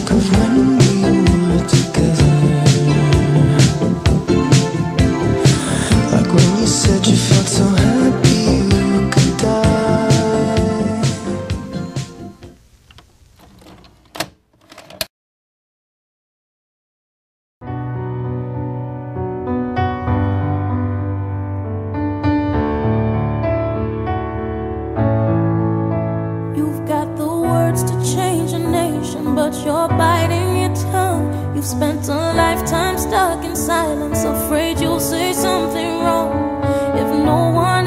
of when we were together. Like when you said you felt so happy you could die. You've got the words to change a nation, but you're biting your tongue. You've spent a lifetime stuck in silence, afraid you'll say something wrong. If no one